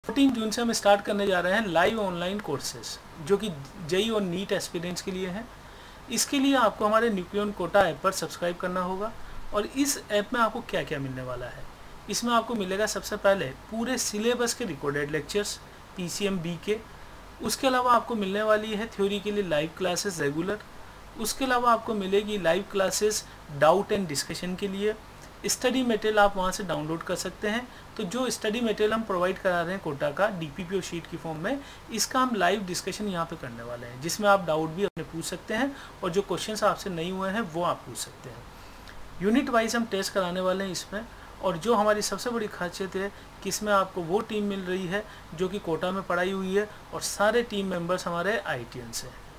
14 जून से हम स्टार्ट करने जा रहे हैं लाइव ऑनलाइन कोर्सेज जो कि जेई और नीट एस्पिरेंट्स के लिए हैं। इसके लिए आपको हमारे न्यूक्लियन कोटा ऐप पर सब्सक्राइब करना होगा। और इस ऐप में आपको क्या क्या मिलने वाला है, इसमें आपको मिलेगा सबसे पहले पूरे सिलेबस के रिकॉर्डेड लेक्चर्स PCM-B के। उसके अलावा आपको मिलने वाली है थ्योरी के लिए लाइव क्लासेस रेगुलर। उसके अलावा आपको मिलेगी live classes doubt and discussion के लिए। स्टडी मटेरियल आप वहाँ से डाउनलोड कर सकते हैं। तो जो स्टडी मटेरियल हम प्रोवाइड करा रहे हैं कोटा का DPPO शीट की फॉर्म में, इसका हम लाइव डिस्कशन यहाँ पे करने वाले हैं, जिसमें आप डाउट भी अपने पूछ सकते हैं और जो क्वेश्चंस आपसे नहीं हुए हैं वो आप पूछ सकते हैं। यूनिट वाइज हम टेस्ट कराने वाले हैं इसमें। और जो हमारी सबसे बड़ी खासियत है कि इसमें आपको वो टीम मिल रही है जो कि कोटा में पढ़ाई हुई है और सारे टीम मेंबर्स हमारे IITians हैं।